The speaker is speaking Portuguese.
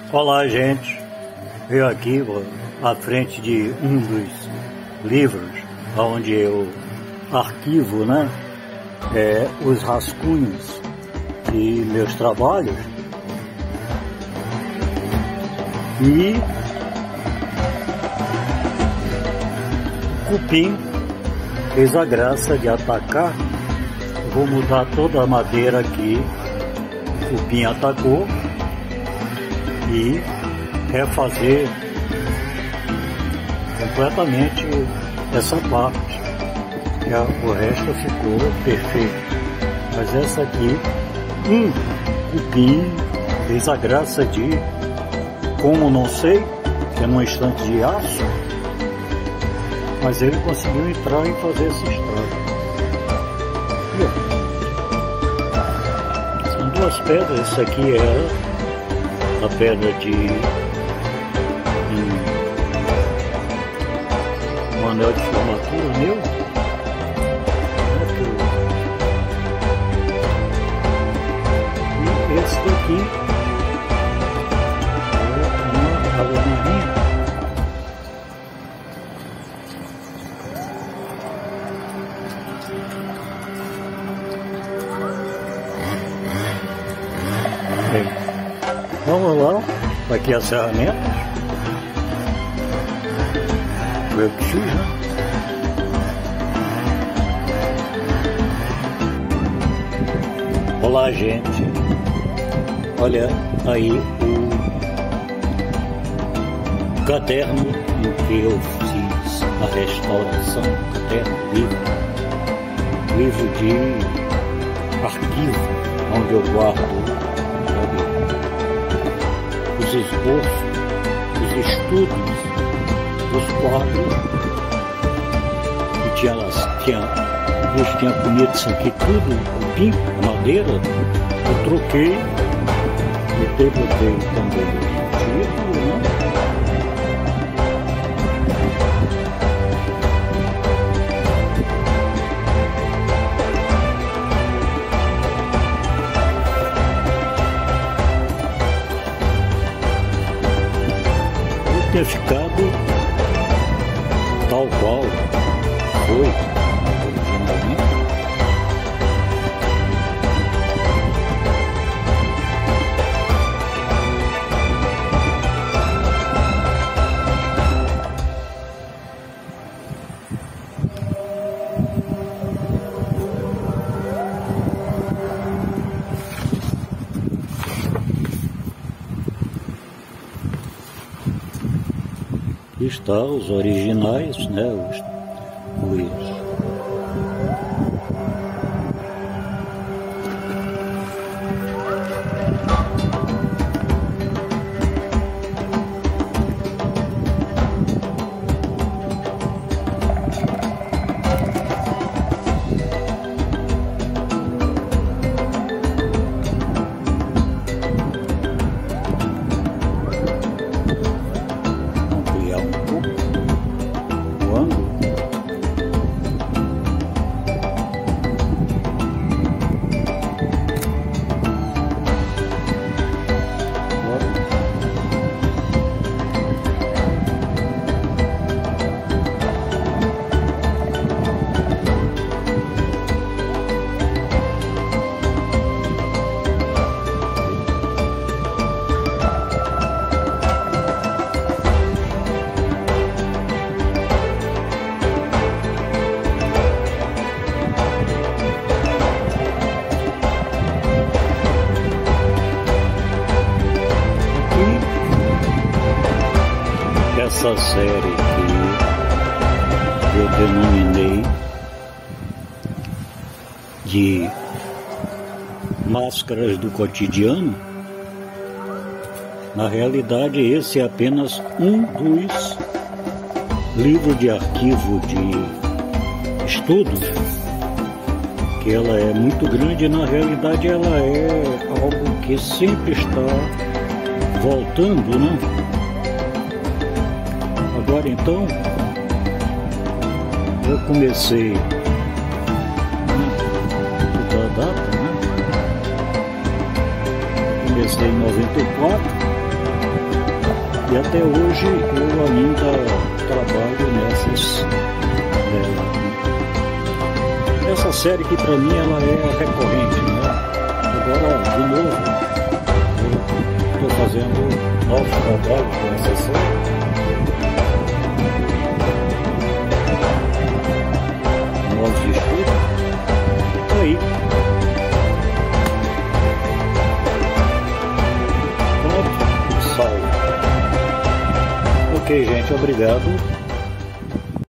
Olá, gente. Eu aqui à frente de um dos livros onde eu arquivo, os rascunhos de meus trabalhos. E o cupim fez a graça de atacar. Vou mudar toda a madeira aqui. O cupim atacou e refazer completamente essa parte. O resto ficou perfeito. Mas essa aqui, o cupim fez a graça de, como não sei, que é num estante de aço, mas ele conseguiu entrar e fazer esse estrago. São duas pedras. Essa aqui é a pedra de um anel de formatura meu. E esse daqui é uma água marinha. Vamos lá, aqui as ferramentas. Eu que fiz, Olá, gente. Olha aí o caderno em que eu fiz a restauração. Caderno, livro de arquivo, onde eu guardo os esboços, os estudos, os quadros, e tinha comido isso aqui tudo, cupim, madeira. Eu troquei e botei também o título, ter ficado tal qual foi originalmente. Está os originais, os essa série que eu denominei de Máscaras do Cotidiano. Na realidade, esse é apenas um dos livros de arquivo de estudos, que ela é muito grande. Na realidade, ela é algo que sempre está voltando, Agora então, eu comecei a data, comecei em 94, E até hoje eu ainda trabalho essa série que para mim ela é recorrente, né? Agora, de novo, eu estou fazendo novos trabalhos com essa série. Novos estudos. Aí. Pronto, salvo. Ok, gente, obrigado.